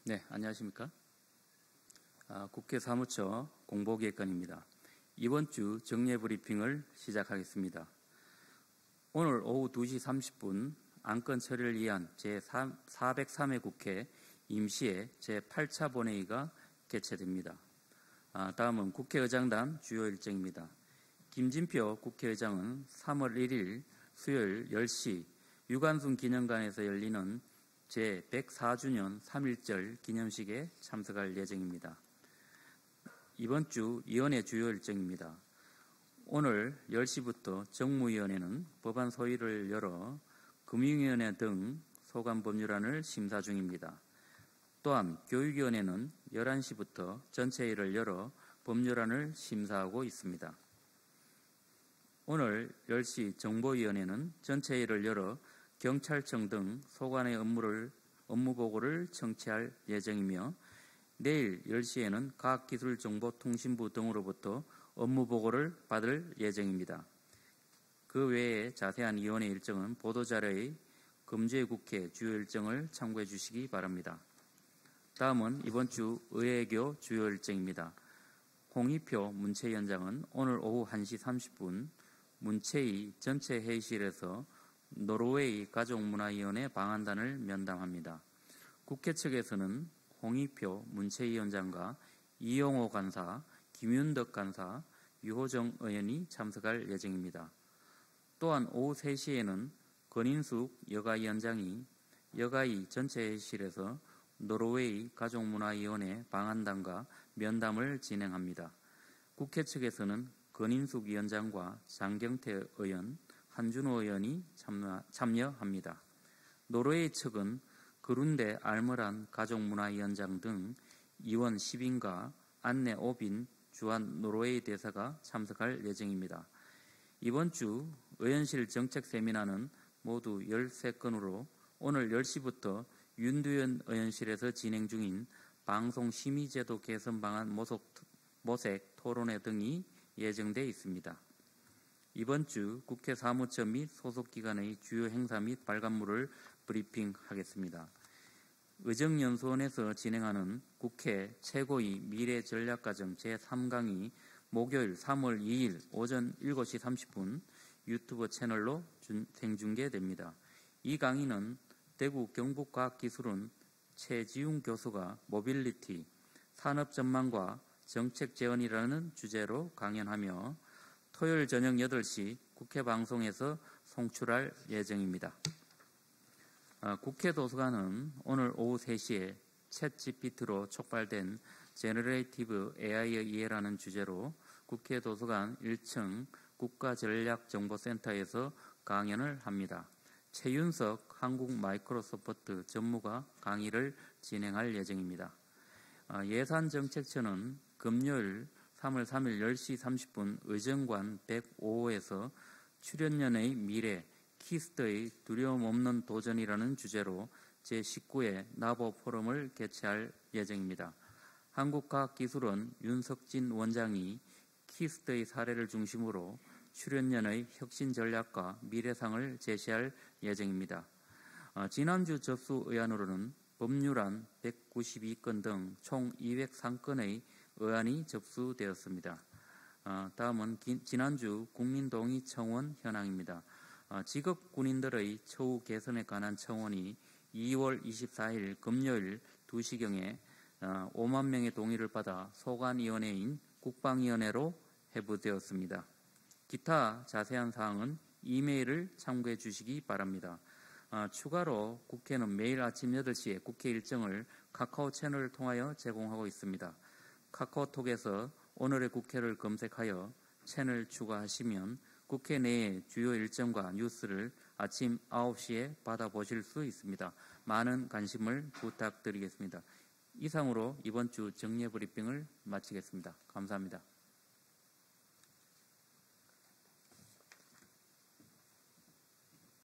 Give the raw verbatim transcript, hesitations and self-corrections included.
네, 안녕하십니까? 아, 국회 사무처 공보기획관입니다. 이번 주 정례 브리핑을 시작하겠습니다. 오늘 오후 두 시 삼십 분 안건 처리를 위한 제사백삼 회 국회 임시의 제팔 차 본회의가 개최됩니다. 아, 다음은 국회의장단 주요 일정입니다. 김진표 국회의장은 삼월 일일 수요일 열 시 유관순 기념관에서 열리는 제백사 주년 삼일절 기념식에 참석할 예정입니다. 이번 주 위원회 주요 일정입니다. 오늘 열 시부터 정무위원회는 법안 소위를 열어 금융위원회 등 소관법률안을 심사 중입니다. 또한 교육위원회는 열한 시부터 전체회의를 열어 법률안을 심사하고 있습니다. 오늘 열 시 정보위원회는 전체회의를 열어 경찰청 등 소관의 업무를, 업무보고를 청취할 예정이며 내일 열 시에는 과학기술정보통신부 등으로부터 업무보고를 받을 예정입니다. 그 외에 자세한 위원회 일정은 보도자료의 금주의 국회 주요 일정을 참고해 주시기 바랍니다. 다음은 이번 주 의회교 주요 일정입니다. 홍익표 문체위원장은 오늘 오후 한 시 삼십 분 문체위 전체 회의실에서 노르웨이 가족문화위원회 방한단을 면담합니다. 국회 측에서는 홍익표 문체위원장과 이용호 간사, 김윤덕 간사, 유호정 의원이 참석할 예정입니다. 또한 오후 세 시에는 권인숙 여가위원장이 여가위 전체 회의실에서 노르웨이 가족문화위원회 방한단과 면담을 진행합니다. 국회 측에서는 권인숙 위원장과 장경태 의원, 한준호 의원이 참여, 참여합니다. 노르웨이 측은 그룬데 알머란 가족문화위원장 등 이원 십 인과 안내 오빈 주한 노르웨이 대사가 참석할 예정입니다. 이번 주 의원실 정책 세미나는 모두 열세 건으로 오늘 열 시부터 윤두현 의원실에서 진행 중인 방송심의제도 개선 방안 모색, 모색 토론회 등이 예정되어 있습니다. 이번 주 국회 사무처 및 소속기관의 주요 행사 및 발간물을 브리핑하겠습니다. 의정연수원에서 진행하는 국회 최고위 미래전략과정 제삼 강의 목요일 삼월 이일 오전 일곱 시 삼십 분 유튜브 채널로 생중계됩니다. 이 강의는 대구 경북과학기술원 최지웅 교수가 모빌리티, 산업전망과 정책재현이라는 주제로 강연하며 토요일 저녁 여덟 시 국회 방송에서 송출할 예정입니다. 아, 국회 도서관은 오늘 오후 세 시에 챗지피티로 촉발된 제너레이티브 에이아이의 이해라는 주제로 국회 도서관 일 층 국가전략정보센터에서 강연을 합니다. 최윤석 한국 마이크로소프트 전무가 강의를 진행할 예정입니다. 아, 예산정책처는 금요일 삼월 삼일 열 시 삼십 분 의정관 백오 호에서 출연연의 미래, 키스트의 두려움 없는 도전이라는 주제로 제십구 회 나보 포럼을 개최할 예정입니다. 한국과학기술원 윤석진 원장이 키스트의 사례를 중심으로 출연연의 혁신 전략과 미래상을 제시할 예정입니다. 어, 지난주 접수 의안으로는 법률안 백구십이 건 등 총 이백삼 건의 의안이 접수되었습니다. 어, 다음은 기, 지난주 국민동의 청원 현황입니다. 어, 직업 군인들의 처우 개선에 관한 청원이 이월 이십사일 금요일 두 시경에 어, 오만 명의 동의를 받아 소관위원회인 국방위원회로 회부되었습니다. 기타 자세한 사항은 이메일을 참고해 주시기 바랍니다. 어, 추가로 국회는 매일 아침 여덟 시에 국회 일정을 카카오 채널을 통하여 제공하고 있습니다. 카카오톡에서 오늘의 국회를 검색하여 채널 추가하시면 국회 내의 주요 일정과 뉴스를 아침 아홉 시에 받아보실 수 있습니다. 많은 관심을 부탁드리겠습니다. 이상으로 이번 주 정례 브리핑을 마치겠습니다. 감사합니다.